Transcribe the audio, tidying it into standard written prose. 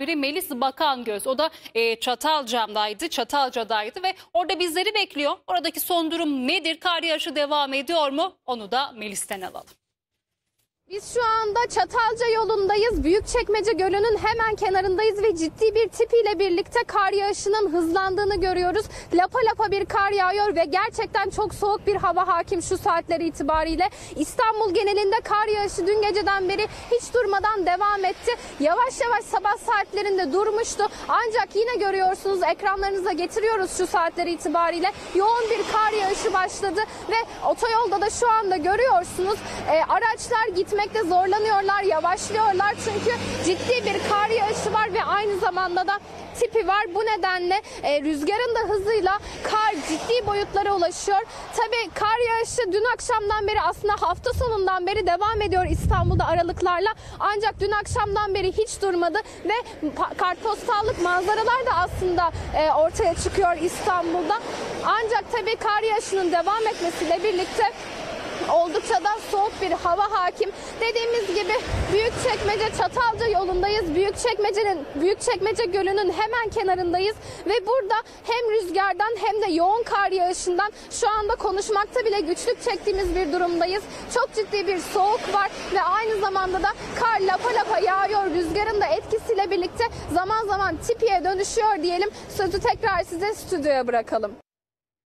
muhabiri Melis Bakangöz. O da Çatalca'daydı ve orada bizleri bekliyor. Oradaki son durum nedir? Kar yağışı devam ediyor mu? Onu da Melis'ten alalım. Biz şu anda Çatalca yolundayız. Büyükçekmece Gölü'nün hemen kenarındayız ve ciddi bir tipiyle birlikte kar yağışının hızlandığını görüyoruz. Lapa lapa bir kar yağıyor ve gerçekten çok soğuk bir hava hakim şu saatler itibariyle. İstanbul genelinde kar yağışı dün geceden beri hiç durmadan devam etti. Yavaş yavaş sabah saatlerinde durmuştu. Ancak yine görüyorsunuz, ekranlarınıza getiriyoruz şu saatler itibariyle. Yoğun bir kar yağışı başladı ve otoyolda da şu anda görüyorsunuz araçlar gitmekte zorlanıyorlar, yavaşlıyorlar çünkü ciddi bir kar yağışı var ve aynı zamanda da tipi var. Bu nedenle rüzgarın da hızıyla kar ciddi boyutlara ulaşıyor. Tabii kar yağışı dün akşamdan beri, aslında hafta sonundan beri devam ediyor İstanbul'da aralıklarla. Ancak dün akşamdan beri hiç durmadı ve kartpostallık manzaralar da aslında ortaya çıkıyor İstanbul'da. Ancak tabii kar yağışının devam etmesiyle birlikte oldukça da soğuk bir hava hakim. Dediğimiz gibi Büyükçekmece Çatalca yolundayız. Büyükçekmece Gölü'nün hemen kenarındayız ve burada hem rüzgardan hem de yoğun kar yağışından şu anda konuşmakta bile güçlük çektiğimiz bir durumdayız. Çok ciddi bir soğuk var ve aynı zamanda da kar lapa lapa yağıyor. Rüzgarın da etkisiyle birlikte zaman zaman tipiye dönüşüyor diyelim. Sözü tekrar size stüdyoya bırakalım.